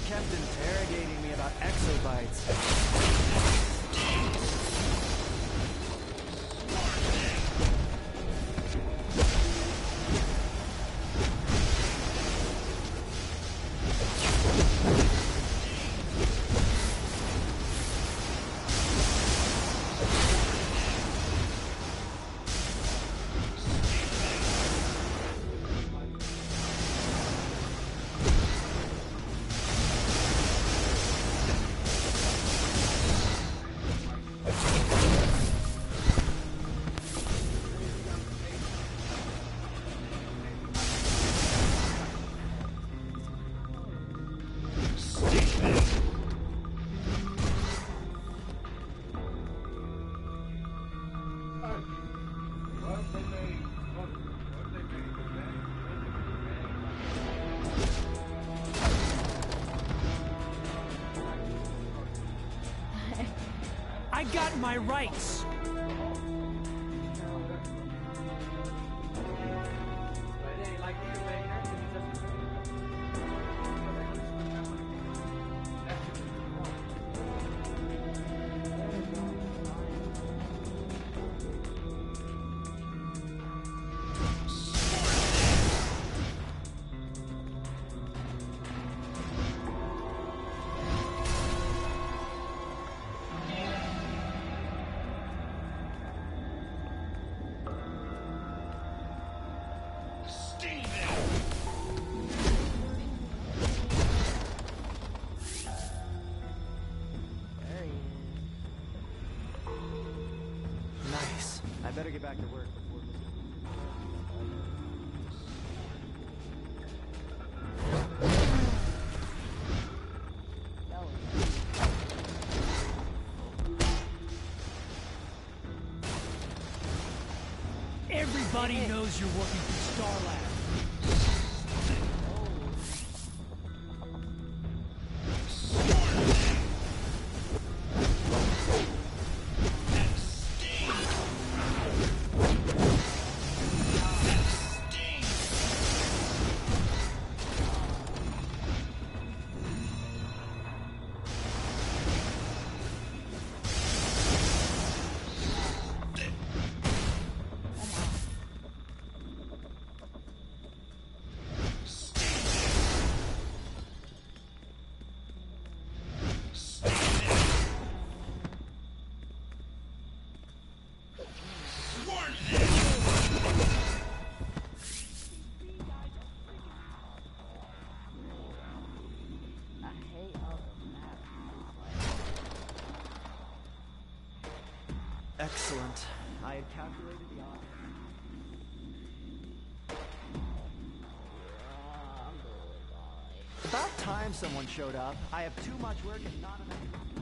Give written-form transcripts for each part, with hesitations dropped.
kept interrogating me about exobytes. I got my rights. Nice. I better get back to work before Everybody knows you're working for Starlab. Excellent. I had calculated the odds. About time someone showed up. I have too much work and not enough.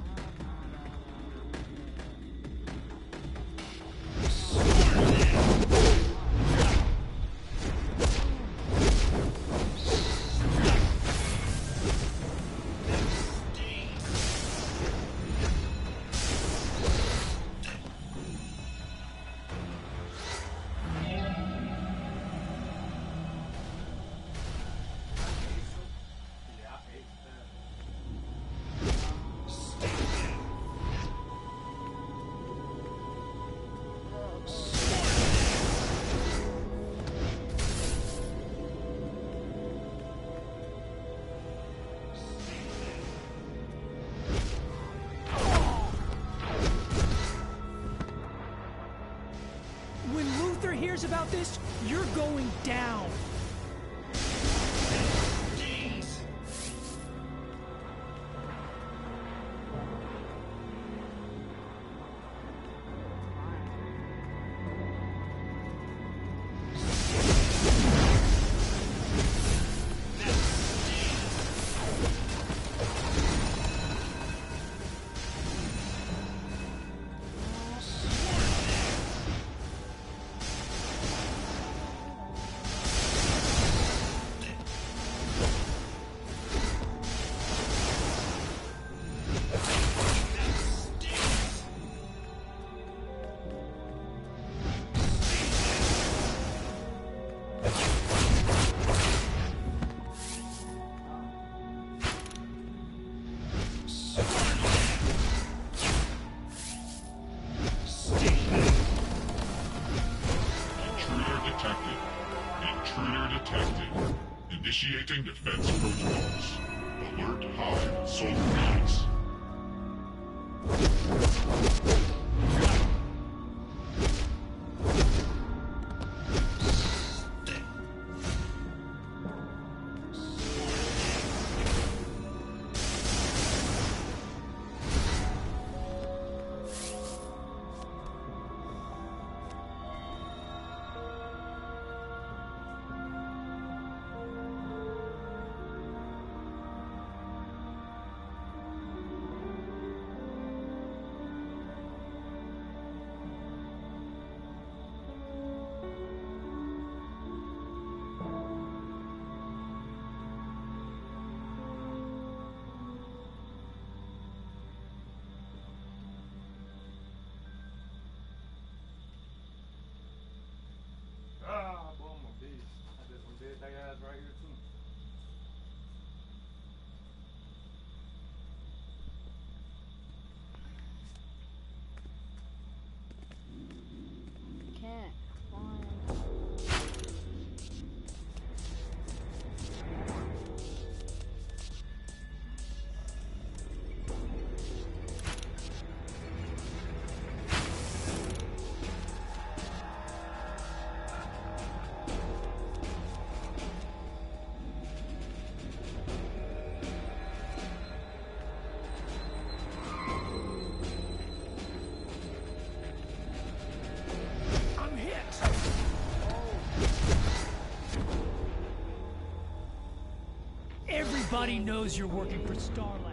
When Luther hears about this, you're going down. Initiating defense protocols. Alert Hive solar needs. Right here too. Can't find. I'm hit. Everybody knows you're working for Star Labs.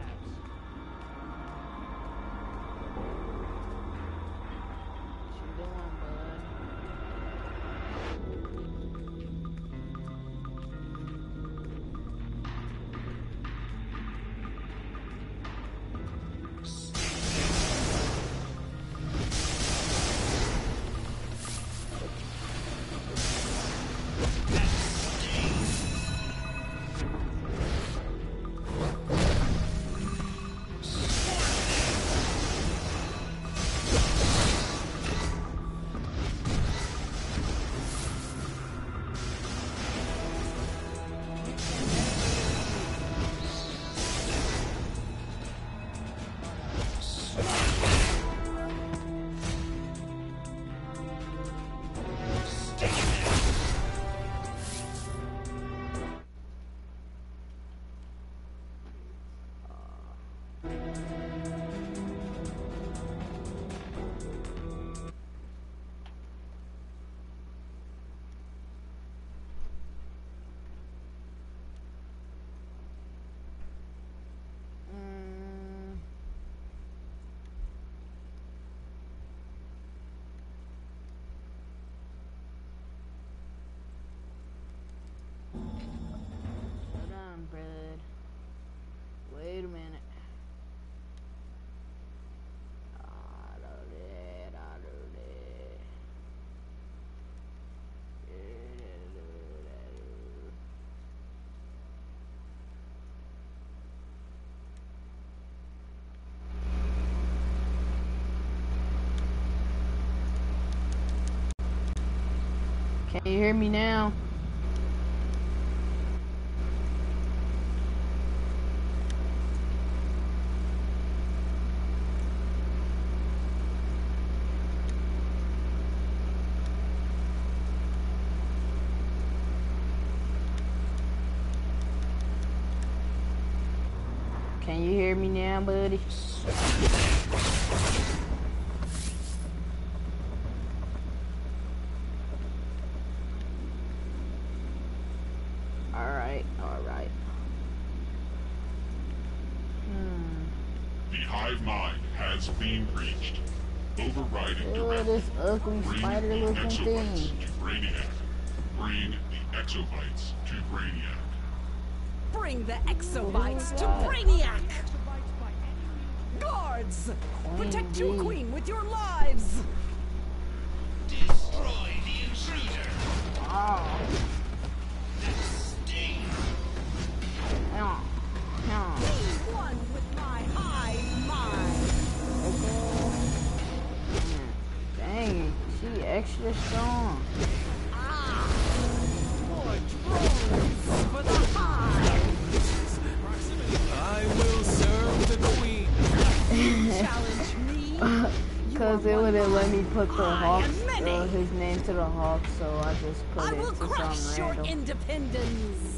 What you doing, bud? Hold on, bud. Wait a minute. Can you hear me now? Can you hear me now, buddy? Alright. The Hive mind has been breached. Overriding Oh, directive. this ugly Bring spider the looking exobytes thing. to Brainiac. Bring the exobytes to Brainiac. Bring the exobytes to What? Brainiac! Exobytes by any means. Guards! Protect Queen your bee. queen with your lives! Destroy the intruder. Oh. Sting. Yeah. Be one with my hive mind! Dang, she extra strong. More drones for the challenge me? Cause it wouldn't let me put the Hawks, his name to the Hawks, so I just put I it will to crush something your random. independence.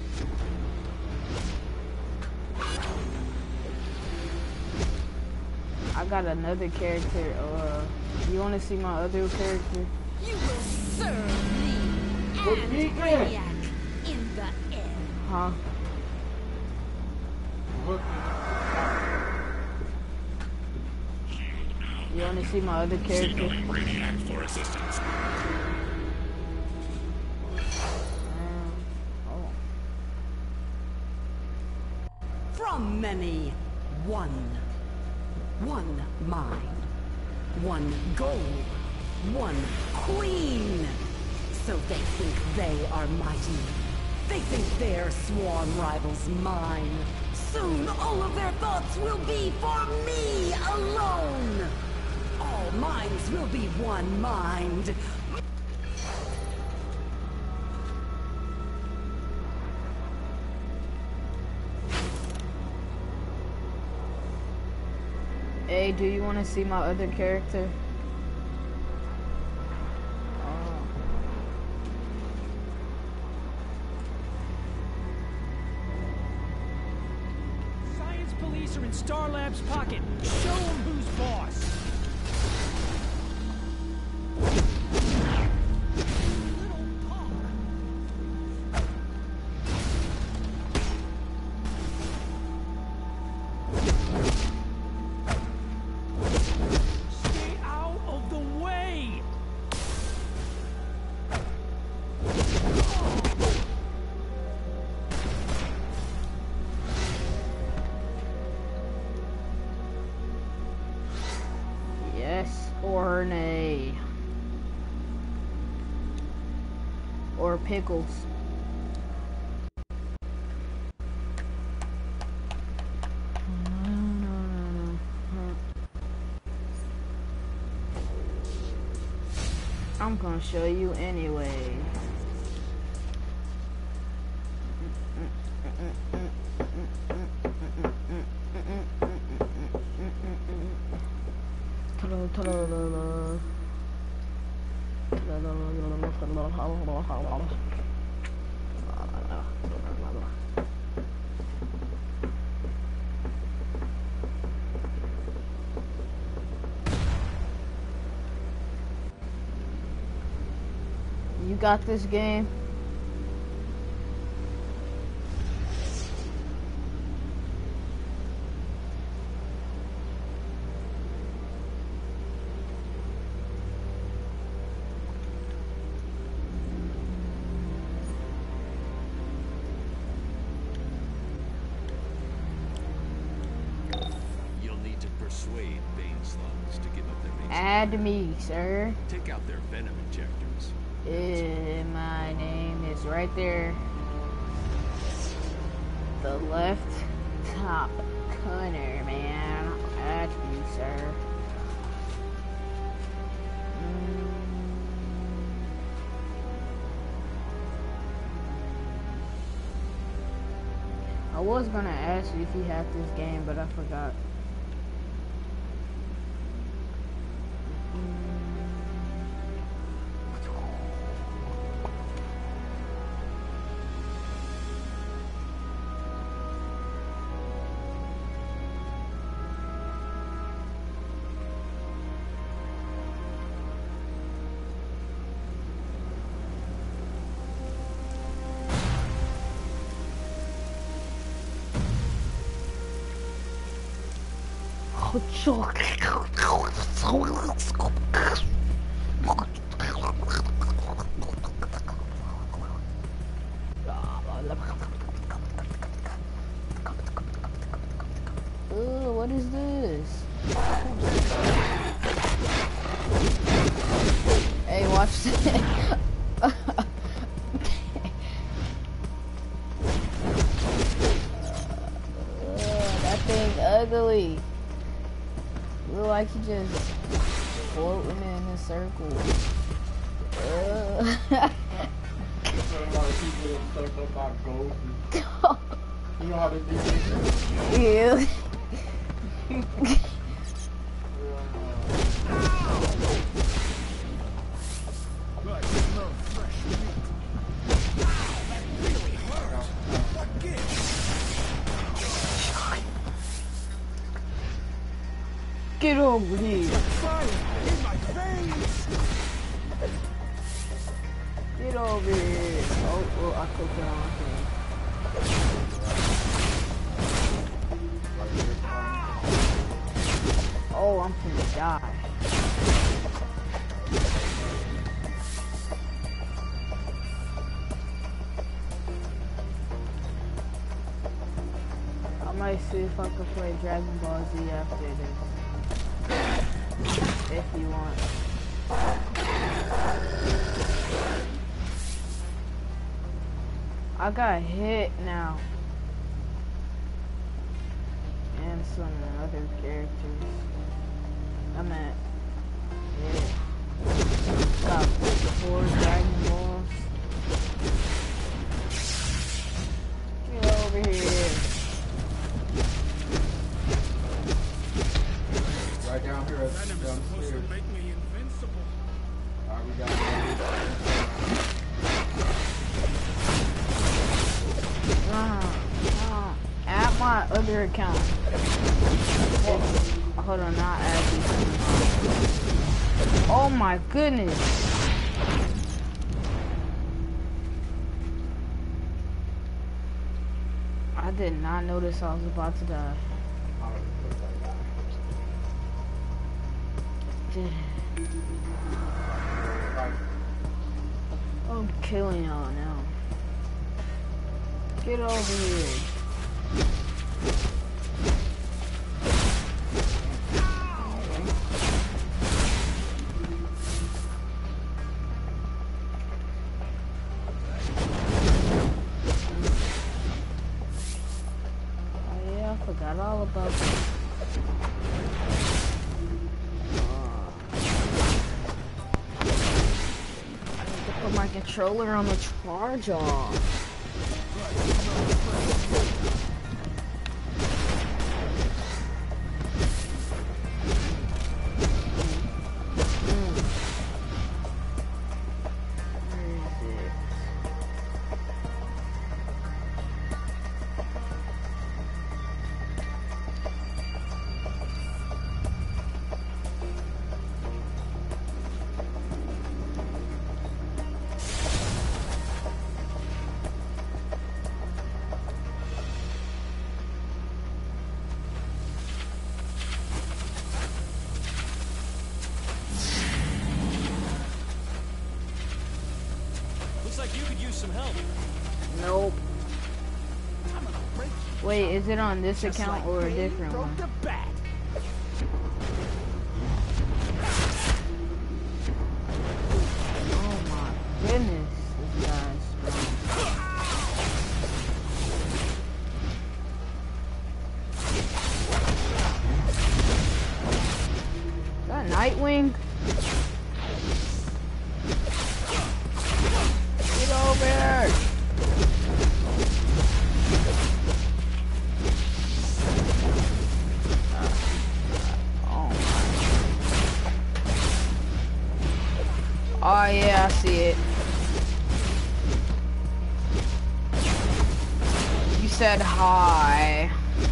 I got another character. You wanna see my other character? You will serve me and Brainiac in the end. Huh? You wanna see my other character? Signaling Brainiac for assistance. Oh. From many, one. One mind. One goal. One queen. So they think they are mighty. They think their sworn rival's mine. Soon all of their thoughts will be for me alone. All minds will be one mind. Hey, do you want to see my other character? Science police are in Star Labs' pocket. Show them who's boss. Little punk. Stay out of the way. Yes or nay? Or pickles? I'm gonna show you anyway. You got this game? You'll need to persuade Bane slugs to give up their base. Add me, sir. Take out their venom injectors. My name is right there. The left top corner, man. Add me, sir. I was gonna ask you if you had this game, but I forgot. What is this? Hey, watch this. That thing ugly. Look like he just floating in a circle. You know how to do this? Yeah. Get over here. Fire in my veins! Get over here. Oh, well, I took the wrong thing. Oh, I'm finna die. I might see if I can play Dragon Ball Z after this. If you want. I got hit now. And some other characters. I meant hit. Got 4 Dragon Balls. Get over here. Right down here, downstairs. Make me invincible. Alright, we got At my other account. Hold on, not add these. Oh my goodness. I did not notice I was about to die. I'm killing y'all now. Get over here. Oh yeah, I forgot all about that. Put my controller on the charge off. Nope. Wait, is it on this account or a different one? Oh my goodness, this guy's strong. Is that Nightwing? Get over here! Oh yeah, I see it. You said hi.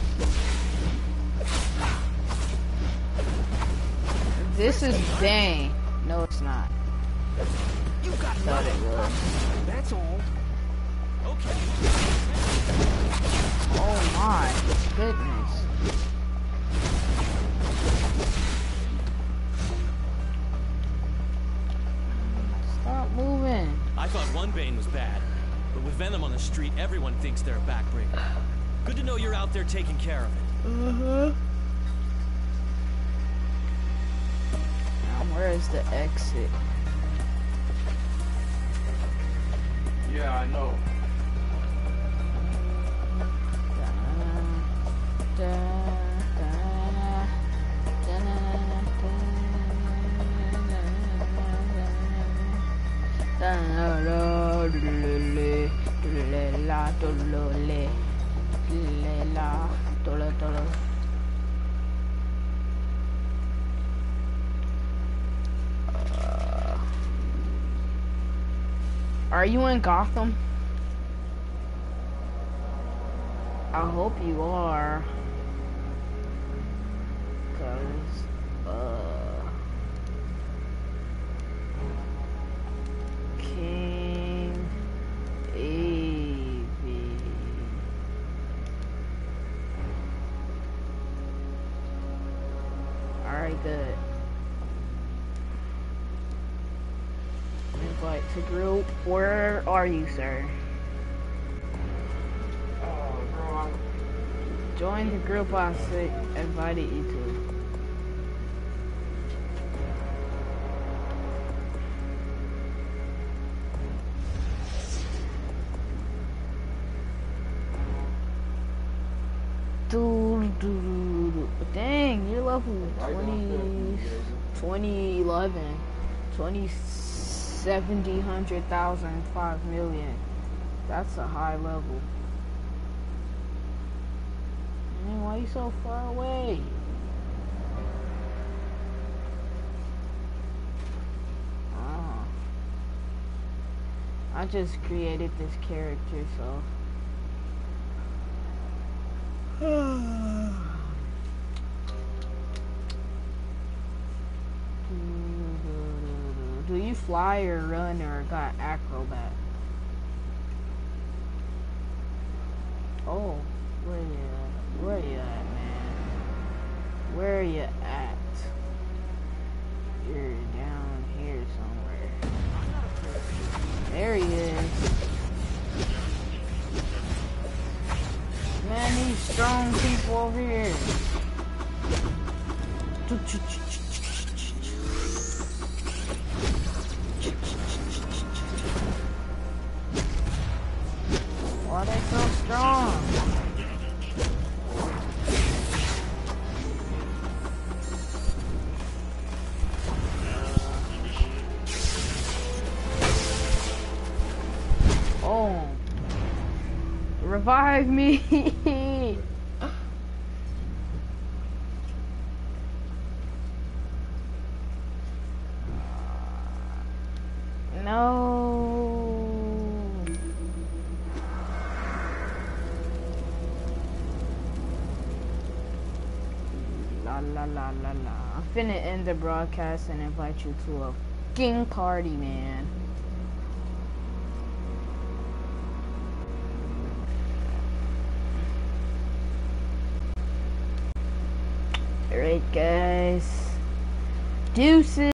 This is Bane. No, it's not. You got Thought it was. That's all. Okay. Oh my goodness. Stop moving. I thought one Bane was bad, but with Venom on the street, everyone thinks they're a backbreaker. Good to know you're out there taking care of it. Now, where is the exit? Yeah, I know. Are you in Gotham? I hope you are. 'Cause Alright, good. Invite to group. Where are you, sir? Bro, Join the group I invited you to. Dang, you're level 2011. 70, 100,000, 5 million. That's a high level. Man, why are you so far away? Ah. I just created this character, so. Do you fly or run or got acrobat? Oh, where you at? Where you at, man? Where you at? You're down here somewhere. There he is. Man, these strong people over here. Why are they so strong? Oh. Revive me! No. La la la la la. I'm finna end the broadcast and invite you to a fucking party, man. Alright, guys. Deuces.